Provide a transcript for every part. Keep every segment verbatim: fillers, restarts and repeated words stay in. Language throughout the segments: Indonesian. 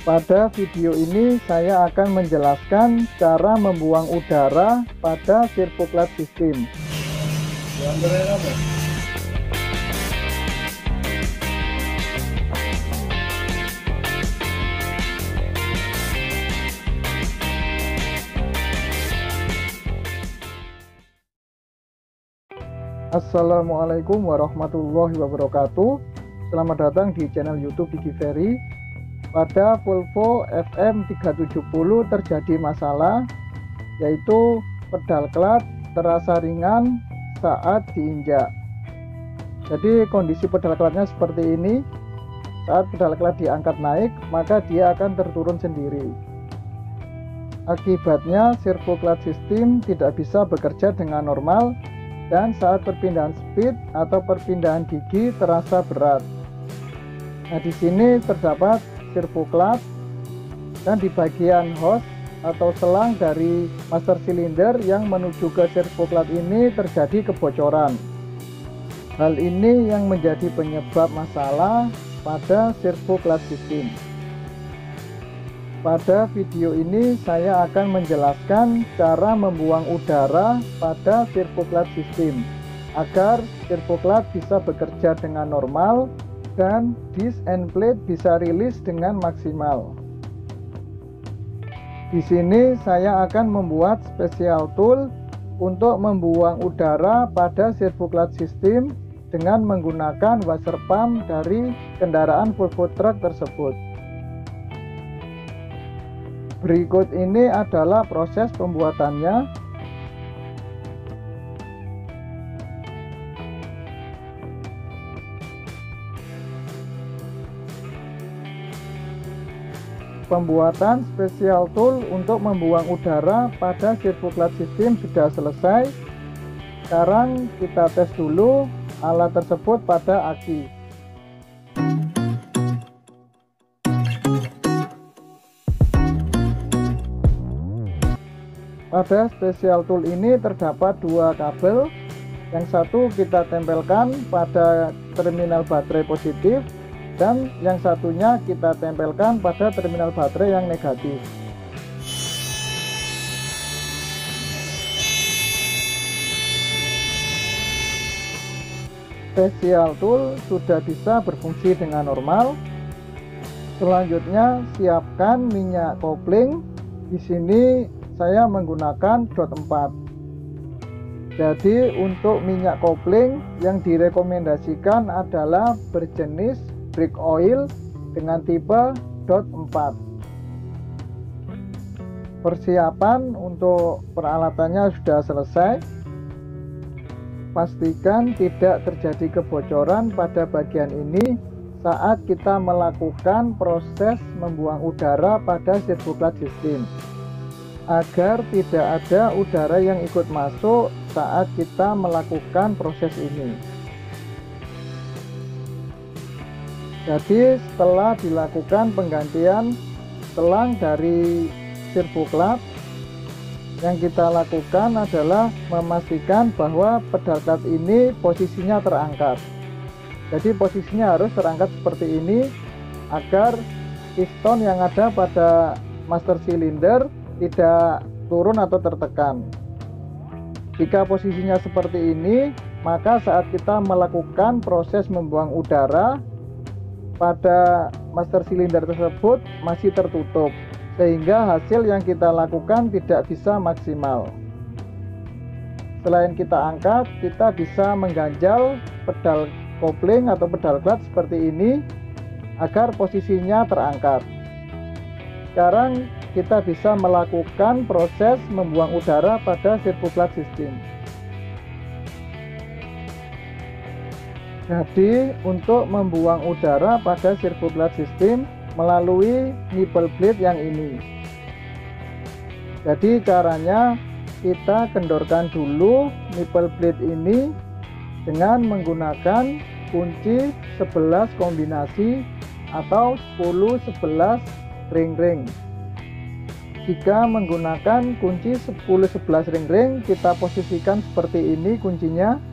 Pada video ini saya akan menjelaskan cara membuang udara pada sirkulat sistem. Assalamualaikum warahmatullahi wabarakatuh. Selamat datang di channel YouTube Gigi Ferry. Pada Volvo F M tiga tujuh nol terjadi masalah, yaitu pedal clutch terasa ringan saat diinjak. Jadi kondisi pedal clutchnya seperti ini. Saat pedal clutch diangkat naik, maka dia akan terturun sendiri. Akibatnya servo clutch system tidak bisa bekerja dengan normal, dan saat perpindahan speed atau perpindahan gigi terasa berat. Nah, di sini terdapat servo clutch, dan di bagian hose atau selang dari master cylinder yang menuju ke servo clutch ini terjadi kebocoran. Hal ini yang menjadi penyebab masalah pada servo clutch system. Pada video ini saya akan menjelaskan cara membuang udara pada servo clutch system agar servo clutch bisa bekerja dengan normal dan disc and plate bisa rilis dengan maksimal. Di sini saya akan membuat special tool untuk membuang udara pada servo clutch system dengan menggunakan washer pump dari kendaraan Volvo truck tersebut. Berikut ini adalah proses pembuatannya. Pembuatan special tool untuk membuang udara pada servo clutch system sudah selesai. Sekarang kita tes dulu alat tersebut pada aki. Pada special tool ini terdapat dua kabel. Yang satu kita tempelkan pada terminal baterai positif, dan yang satunya kita tempelkan pada terminal baterai yang negatif. Special tool sudah bisa berfungsi dengan normal. Selanjutnya siapkan minyak kopling. Di sini saya menggunakan dot empat. Jadi untuk minyak kopling yang direkomendasikan adalah berjenis brake oil dengan tipe dot empat. Persiapan untuk peralatannya sudah selesai. Pastikan tidak terjadi kebocoran pada bagian ini saat kita melakukan proses membuang udara pada servo clutch system, agar tidak ada udara yang ikut masuk saat kita melakukan proses ini. Jadi setelah dilakukan penggantian selang dari servo clutch, yang kita lakukan adalah memastikan bahwa pedal clutch ini posisinya terangkat. Jadi posisinya harus terangkat seperti ini agar piston yang ada pada master cylinder tidak turun atau tertekan. Jika posisinya seperti ini, maka saat kita melakukan proses membuang udara pada master cylinder tersebut masih tertutup, sehingga hasil yang kita lakukan tidak bisa maksimal. Selain kita angkat, kita bisa mengganjal pedal kopling atau pedal clutch seperti ini agar posisinya terangkat. Sekarang kita bisa melakukan proses membuang udara pada servo clutch system. Jadi untuk membuang udara pada servo clutch system melalui nipple blade yang ini. Jadi caranya kita kendorkan dulu nipple blade ini dengan menggunakan kunci sebelas kombinasi atau sepuluh sebelas ring-ring. Jika menggunakan kunci sepuluh sebelas ring-ring, kita posisikan seperti ini kuncinya.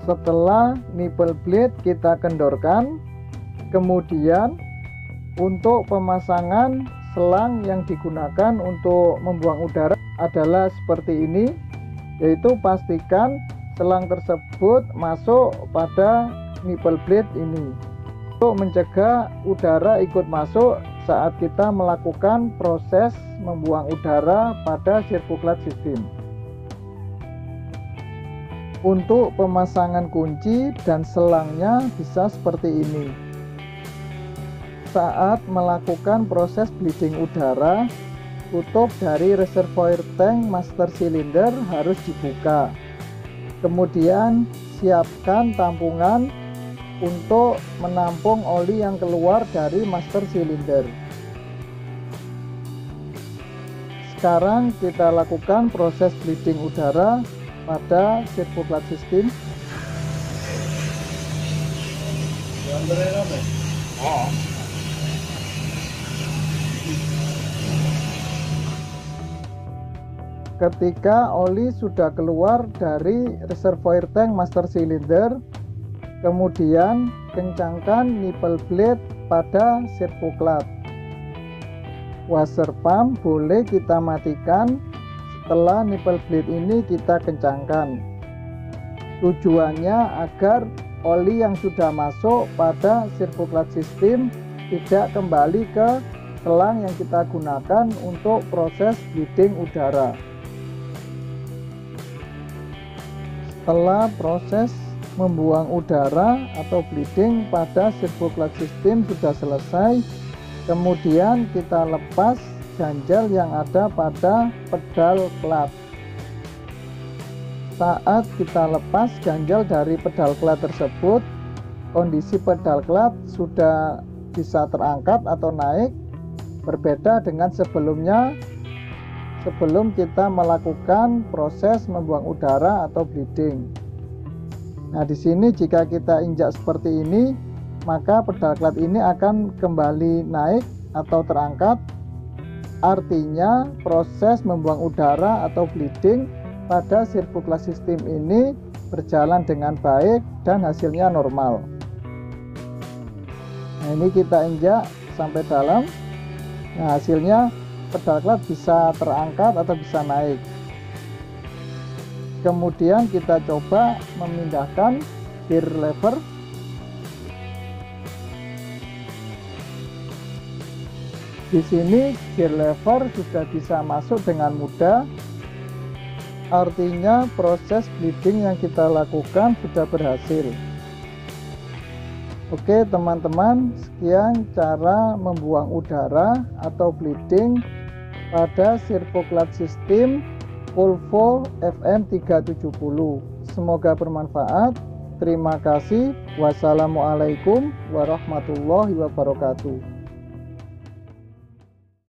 Setelah nipple blade kita kendorkan, kemudian untuk pemasangan selang yang digunakan untuk membuang udara adalah seperti ini, yaitu pastikan selang tersebut masuk pada nipple blade ini untuk mencegah udara ikut masuk saat kita melakukan proses membuang udara pada sirkulat sistem. Untuk pemasangan kunci dan selangnya bisa seperti ini. Saat melakukan proses bleeding udara, tutup dari reservoir tank master cylinder harus dibuka. Kemudian siapkan tampungan untuk menampung oli yang keluar dari master cylinder. Sekarang kita lakukan proses bleeding udara pada sirkulat sistem. Ketika oli sudah keluar dari reservoir tank master cylinder, kemudian kencangkan nipple blade pada sirkulat. Washer pump boleh kita matikan setelah nipple blade ini kita kencangkan. Tujuannya agar oli yang sudah masuk pada sirkulat sistem tidak kembali ke selang yang kita gunakan untuk proses bleeding udara. Setelah proses membuang udara atau bleeding pada sirkulat sistem sudah selesai, kemudian kita lepas ganjal yang ada pada pedal clutch. Saat kita lepas ganjal dari pedal clutch tersebut, kondisi pedal clutch sudah bisa terangkat atau naik, berbeda dengan sebelumnya sebelum kita melakukan proses membuang udara atau bleeding. Nah, di sini jika kita injak seperti ini, maka pedal clutch ini akan kembali naik atau terangkat. Artinya proses membuang udara atau bleeding pada sirkulat sistem ini berjalan dengan baik dan hasilnya normal. Nah, ini kita injak sampai dalam. Nah, hasilnya pedal clutch bisa terangkat atau bisa naik. Kemudian kita coba memindahkan gear lever. Di sini gear lever sudah bisa masuk dengan mudah. Artinya proses bleeding yang kita lakukan sudah berhasil. Oke teman-teman, sekian cara membuang udara atau bleeding pada sirkulat sistem Volvo F M tiga tujuh nol. Semoga bermanfaat. Terima kasih. Wassalamualaikum warahmatullahi wabarakatuh.